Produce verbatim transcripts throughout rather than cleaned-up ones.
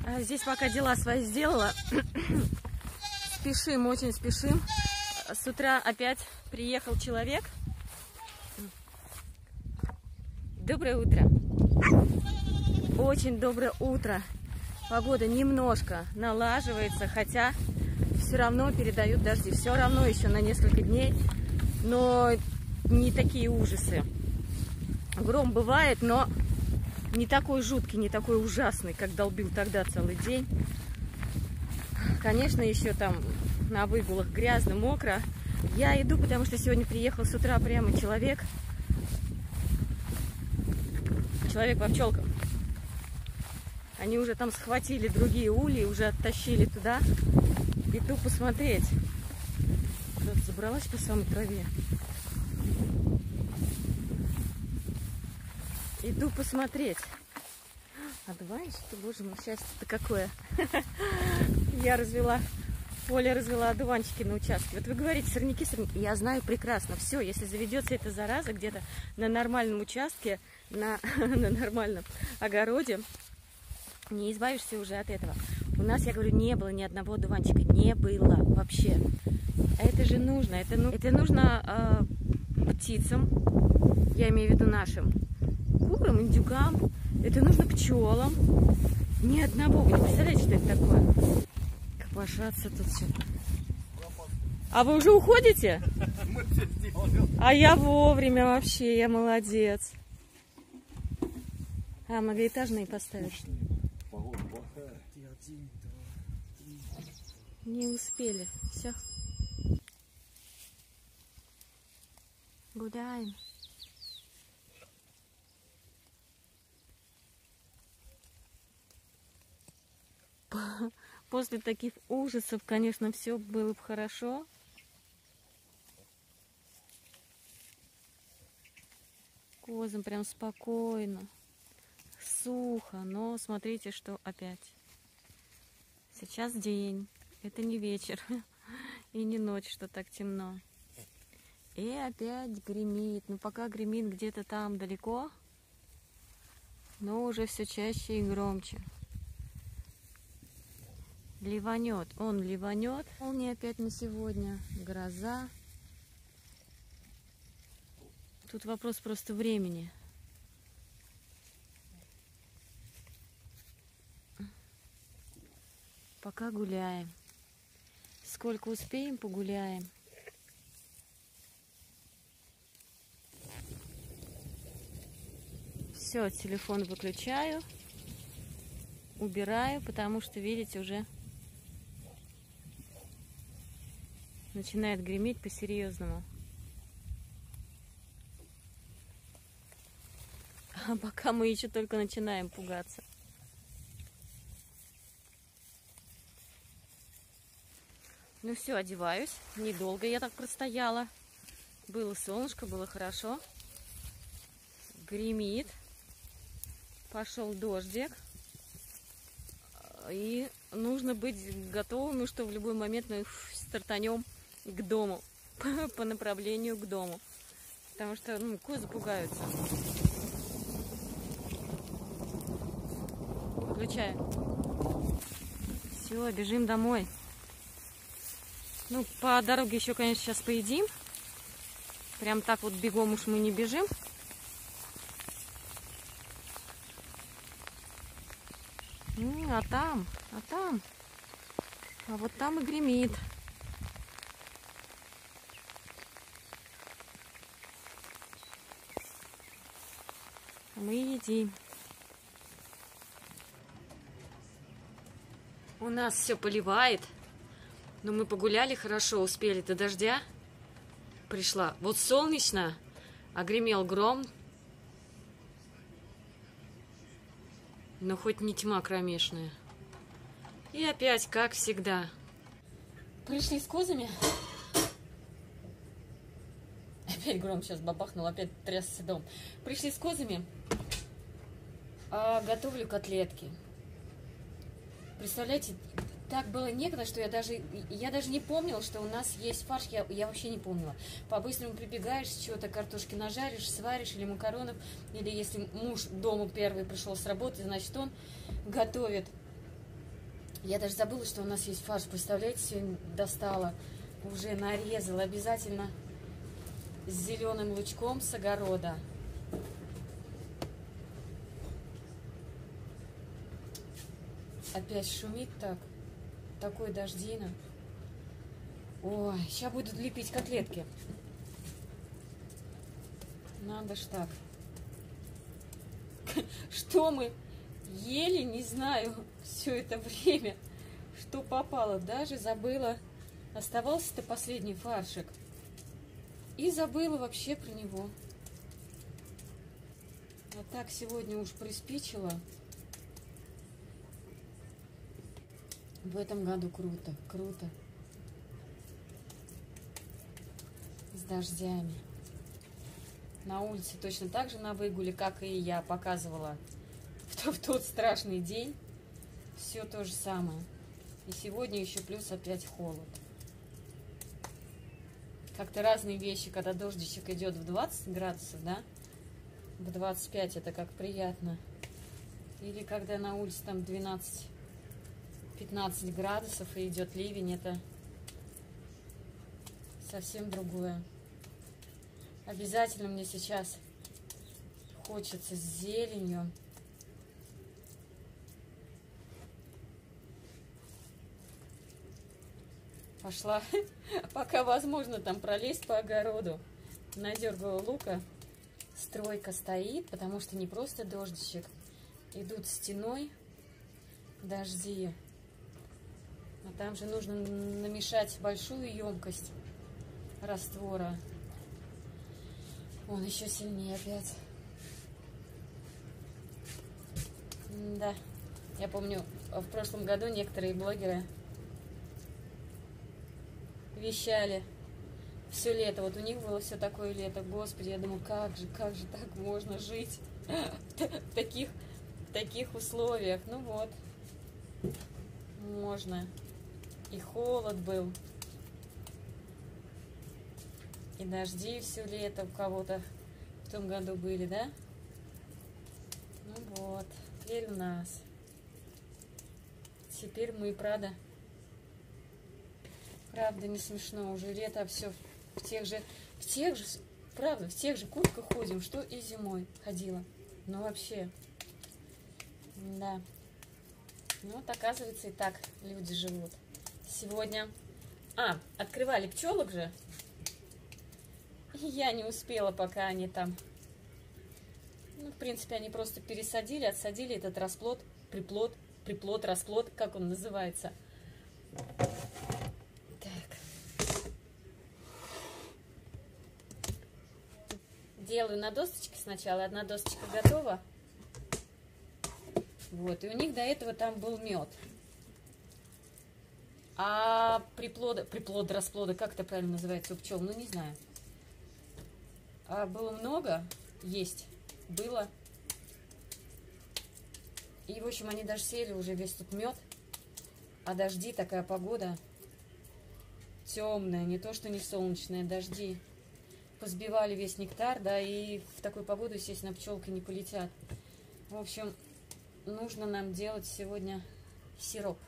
Здесь пока дела свои сделала. Спешим, очень спешим. С утра опять приехал человек. Доброе утро. Очень доброе утро. Погода немножко налаживается, хотя все равно передают дожди. Все равно еще на несколько дней. Но не такие ужасы. Гром бывает, но не такой жуткий, не такой ужасный, как долбил тогда целый день. Конечно, еще там на выгулах грязно, мокро. Я иду, потому что сегодня приехал с утра прямо человек. Человек по пчелкам. Они уже там схватили другие ульи, уже оттащили туда. Иду посмотреть. Куда-то забралась по самой траве. Иду посмотреть. Одуванчики, боже мой, счастье-то какое. Я развела, Оля развела одуванчики на участке. Вот вы говорите, сорняки, сорняки. Я знаю прекрасно. Все, если заведется эта зараза где-то на нормальном участке, на, на нормальном огороде, не избавишься уже от этого. У нас, я говорю, не было ни одного одуванчика. Не было вообще. А это же нужно. Это, ну, это нужно э, птицам, я имею в виду нашим, курам, индюкам. Это нужно пчелам. Ни одного. Вы не представляете, что это такое? Копошаться тут все. А вы уже уходите? А я вовремя вообще. Я молодец. А, многоэтажные поставишь? Не успели. Все. Гуляем. После таких ужасов, конечно, все было бы хорошо. Козам прям спокойно, сухо, но смотрите, что опять. Сейчас день, это не вечер и не ночь, что так темно. И опять гремит. Ну, пока гремит где-то там далеко, но уже все чаще и громче. Ливанет, он ливанет. Молния опять на сегодня, гроза. Тут вопрос просто времени. Пока гуляем. Сколько успеем, погуляем. Все, телефон выключаю. Убираю, потому что, видите, уже начинает греметь по-серьезному. А пока мы еще только начинаем пугаться. Ну все, одеваюсь. Недолго я так простояла. Было солнышко, было хорошо. Гремит. Пошел дождик. И нужно быть готовыми, что в любой момент мы стартанем к дому, по направлению к дому. Потому что ну, козы пугаются. Выключаем. Все, бежим домой. Ну, по дороге еще, конечно, сейчас поедим. Прям так вот бегом уж мы не бежим. А там, а там, а вот там и гремит. Мы едим. У нас все поливает, но мы погуляли хорошо, успели до дождя. Пришла. Вот солнечно, а гремел гром. Но хоть не тьма кромешная. И опять, как всегда. Пришли с козами. Опять гром сейчас бабахнул, опять трясся дом. Пришли с козами. А готовлю котлетки. Представляете, так было некогда, что я даже, я даже не помнила, что у нас есть фарш. Я, я вообще не помнила. По-быстрому прибегаешь, чего-то картошки нажаришь, сваришь или макаронов. Или если муж дома первый пришел с работы, значит он готовит. Я даже забыла, что у нас есть фарш. Представляете, сегодня достала, уже нарезала. Обязательно с зеленым лучком с огорода. Опять шумит так. Такой дождина. Ой, сейчас будут лепить котлетки. Надо ж так. Что мы ели, не знаю, все это время, что попало. Даже забыла. Оставался-то последний фаршик. И забыла вообще про него. А так сегодня уж приспичило. В этом году круто, круто. С дождями. На улице точно так же на выгуле, как и я показывала в, в тот страшный день. Все то же самое. И сегодня еще плюс опять холод. Как-то разные вещи, когда дождичек идет в двадцать градусов, да? В двадцать пять это как приятно. Или когда на улице там двенадцать-пятнадцать градусов и идет ливень, это совсем другое. Обязательно мне сейчас хочется с зеленью. Пошла, пока возможно, там пролезть по огороду. Надергала лука. Стройка стоит, потому что не просто дождичек. Идут стеной дожди. А там же нужно намешать большую емкость раствора. Он еще сильнее опять. Да, я помню, в прошлом году некоторые блогеры вещали все лето. Вот у них было все такое лето. Господи, я думаю, как же, как же так можно жить в таких, в таких условиях? Ну вот, можно. И холод был, и дожди все лето у кого-то в том году были, да? Ну вот, теперь у нас. Теперь мы, правда, правда не смешно, уже лето, все в тех же, в тех же, правда, в тех же куртках ходим, что и зимой ходила. Ну вообще, да. Ну вот, оказывается, и так люди живут. Сегодня, а, открывали пчелок же. Я не успела, пока они там, ну, в принципе, они просто пересадили, отсадили этот расплод, приплод, приплод, расплод, как он называется. Так. Делаю на досточке сначала, одна досточка готова. Вот, и у них до этого там был мед. А приплода, приплода, расплода, как это правильно называется у пчел, ну не знаю. А было много, есть, было. И, в общем, они даже съели уже весь тут мед. А дожди, такая погода темная, не то что не солнечная, дожди. Позбивали весь нектар, да, и в такую погоду, естественно, пчелки не полетят. В общем, нужно нам делать сегодня сироп.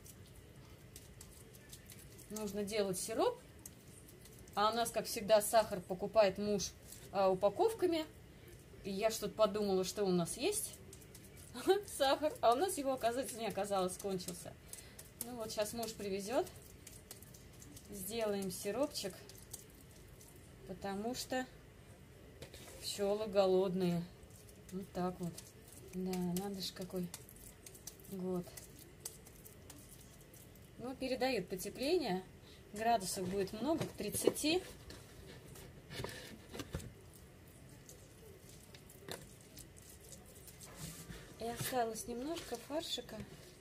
Нужно делать сироп. А у нас, как всегда, сахар покупает муж а, упаковками. И я что-то подумала, что у нас есть сахар. А у нас его, оказывается, не оказалось, кончился. Ну вот, сейчас муж привезет. Сделаем сиропчик. Потому что пчелы голодные. Вот так вот. Да, надо же какой год. Ну, передают потепление. Градусов будет много, к тридцати. И осталось немножко фаршика.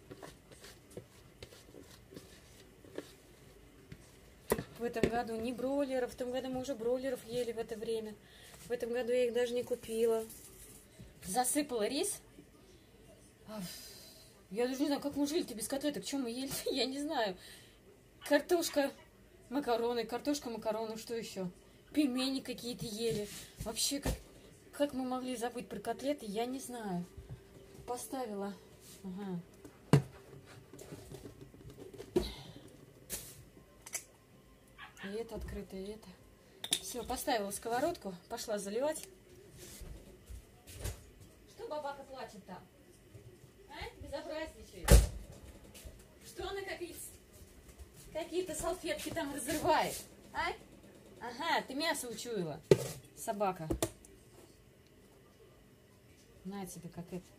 В этом году не бройлеров. В том году мы уже бройлеров ели в это время. В этом году я их даже не купила. Засыпала рис. Я даже не знаю, как мы жили-то без котлеток. Чем мы ели? Я не знаю. Картошка, макароны, картошка, макароны, что еще? Пельмени какие-то ели. Вообще, как, как мы могли забыть про котлеты, я не знаю. Поставила. Ага. И это открыто, и это. Все, поставила сковородку, пошла заливать. Что бабака плачет там? А? Безобразничает. Что она какие-то какие-то салфетки там разрывает? А? Ага, ты мясо учуяла, собака. На тебе, как это.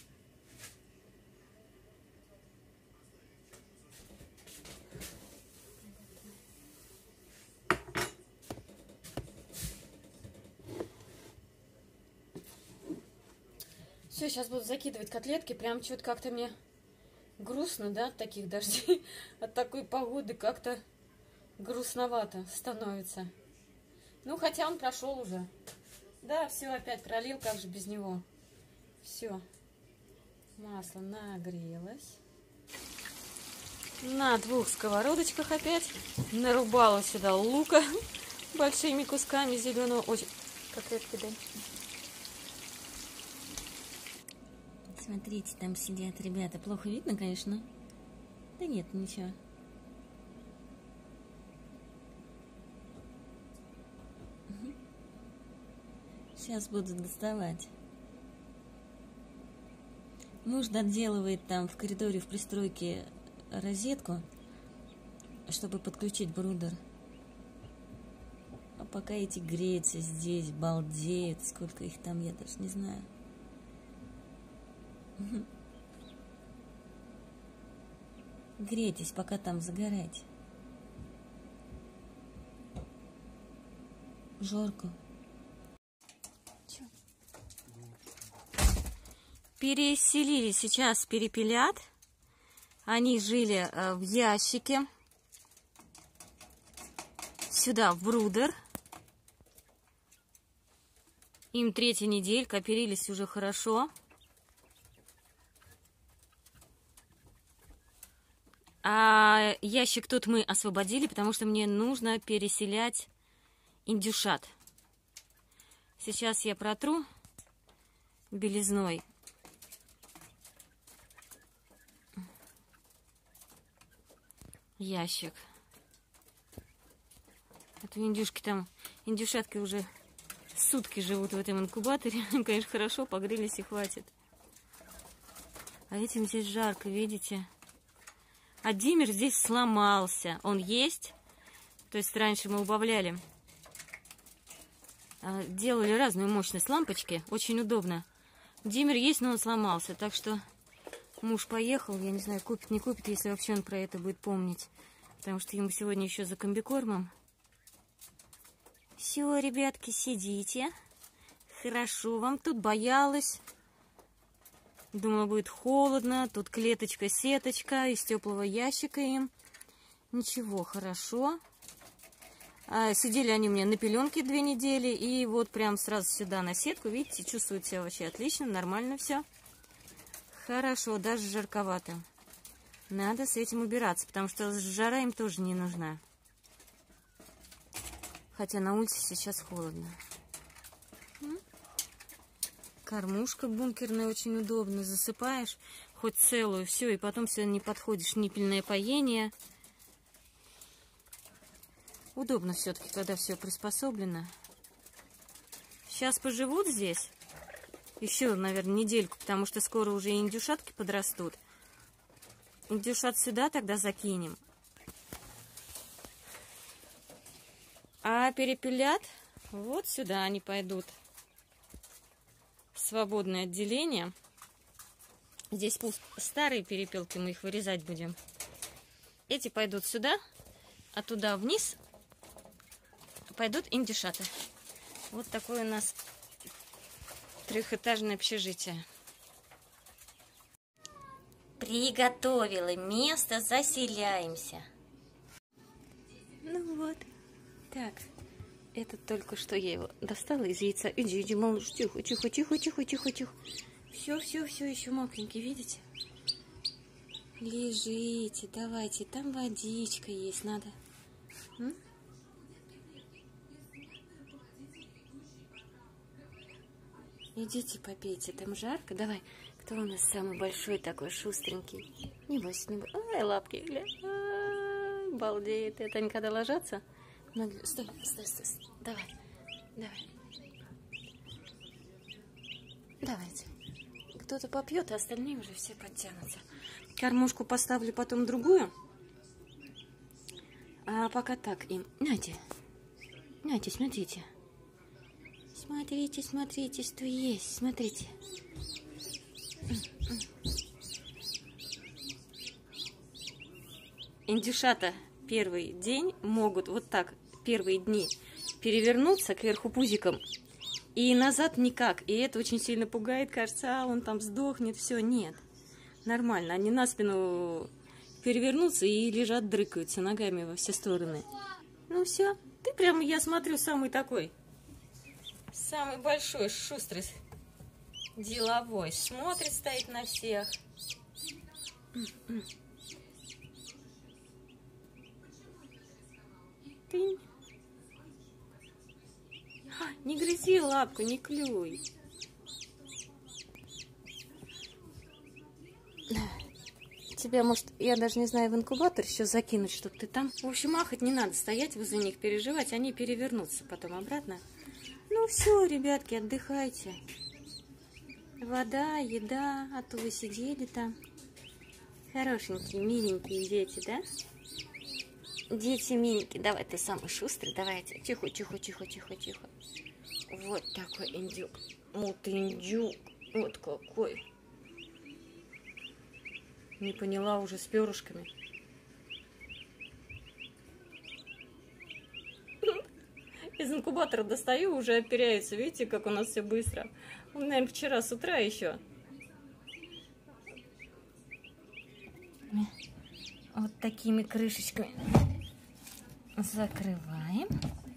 Все, сейчас буду закидывать котлетки. Прям что-то как-то мне грустно, да, от таких дождей. От такой погоды как-то грустновато становится. Ну, хотя он прошел уже. Да, все, опять пролил, как же без него. Все. Масло нагрелось. На двух сковородочках опять нарубала сюда лука большими кусками зеленого. Ой, котлетки дай. Смотрите, там сидят ребята. Плохо видно, конечно. Да нет, ничего. Сейчас буду доставать. Муж доделывает там в коридоре в пристройке розетку, чтобы подключить брудер. А пока эти греются здесь, балдеют. Сколько их там, я даже не знаю. Грейтесь, пока там загорать. Жарко. Чё? Переселили, сейчас перепелят. Они жили э, в ящике. Сюда, в брудер. Им третья неделька, оперились уже хорошо. А ящик тут мы освободили, потому что мне нужно переселять индюшат. Сейчас я протру белизной. Ящик. Это индюшки там, индюшатки уже сутки живут в этом инкубаторе. Конечно, хорошо, погрелись и хватит. А этим здесь жарко, видите? А диммер здесь сломался. Он есть. То есть раньше мы убавляли. Делали разную мощность лампочки. Очень удобно. Диммер есть, но он сломался. Так что муж поехал. Я не знаю, купит, не купит, если вообще он про это будет помнить. Потому что ему сегодня еще за комбикормом. Все, ребятки, сидите. Хорошо вам тут, боялась. Думала, будет холодно. Тут клеточка, сеточка из теплого ящика им. Ничего, хорошо. А, сидели они у меня на пеленке две недели. И вот прям сразу сюда на сетку. Видите, чувствуют себя вообще отлично, нормально все. Хорошо, даже жарковато. Надо с этим убираться, потому что жара им тоже не нужна. Хотя на улице сейчас холодно. Кормушка бункерная, очень удобно. Засыпаешь хоть целую, все, и потом все не подходишь. Ниппельное поение. Удобно все-таки, когда все приспособлено. Сейчас поживут здесь. Еще, наверное, недельку, потому что скоро уже и индюшатки подрастут. Индюшат сюда тогда закинем. А перепелят вот сюда они пойдут. Свободное отделение. Здесь пусть старые перепелки, мы их вырезать будем. Эти пойдут сюда, а туда вниз пойдут индюшата. Вот такое у нас трехэтажное общежитие. Приготовила место, заселяемся. Ну вот. Так. Это только что я его достала из яйца. Иди, иди, малыш, тихо, тихо, тихо, тихо, тихо, тихо. Все, все, все, еще мокренький, видите? Лежите, давайте, там водичка есть, надо. М? Идите попейте, там жарко. Давай, кто у нас самый большой такой, шустренький? Не бойся, не бойся. Ай, лапки, гля. Ай, балдеет. Это они когда ложатся, Ноги. Стой, стой, стой, стой. Давай, давай. Давайте. Кто-то попьет, а остальные уже все подтянутся. Кормушку поставлю потом другую. А пока так им. Нате. Нате, смотрите. Смотрите, смотрите, что есть. Смотрите. Индюшата первый день могут вот так, первые дни, перевернуться кверху пузиком и назад никак. И это очень сильно пугает, кажется, а он там сдохнет, все, нет. Нормально, они на спину перевернутся и лежат, дрыкаются ногами во все стороны. Ну все, ты прям, я смотрю, самый такой, самый большой, шустрый, деловой. Смотрит, стоит на всех. Ты не грызи лапку, не клюй. Тебя, может, я даже не знаю, в инкубатор еще закинуть, чтобы ты там... В общем, ахать не надо, стоять возле них, переживать, они перевернутся потом обратно. Ну все, ребятки, отдыхайте. Вода, еда, а то вы сидели там. Хорошенькие, миленькие дети, да? Дети миленькие, давай, ты самый шустрый, давайте. Тихо, тихо, тихо, тихо, тихо. Вот такой индюк. Вот индюк, вот какой. Не поняла уже с перышками. Из инкубатора достаю, уже оперяется. Видите, как у нас все быстро. Он, наверное, вчера с утра еще. Вот такими крышечками закрываем.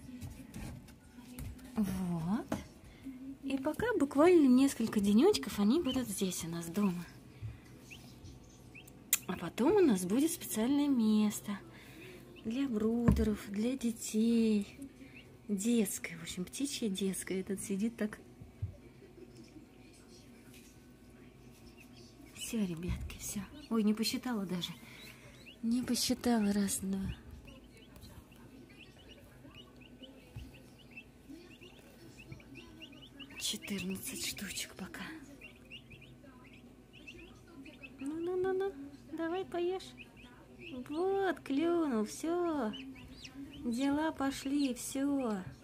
Вот. И пока буквально несколько денечков они будут здесь у нас дома. А потом у нас будет специальное место для брудеров, для детей. Детское, в общем, птичье детское. Этот сидит так. Все, ребятки, все. Ой, не посчитала даже. Не посчитала. Раз, два. четырнадцать штучек пока. Ну-ну-ну-ну. Давай поешь. Вот, клюнул, все. Дела пошли, все.